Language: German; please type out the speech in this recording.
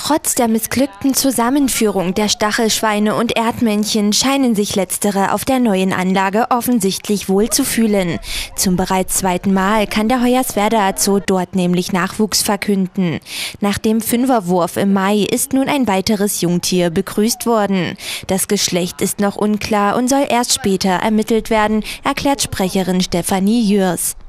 Trotz der missglückten Zusammenführung der Stachelschweine und Erdmännchen scheinen sich letztere auf der neuen Anlage offensichtlich wohl zu fühlen. Zum bereits zweiten Mal kann der Hoyerswerda Zoo dort nämlich Nachwuchs verkünden. Nach dem Fünferwurf im Mai ist nun ein weiteres Jungtier begrüßt worden. Das Geschlecht ist noch unklar und soll erst später ermittelt werden, erklärt Sprecherin Stefanie Jörs.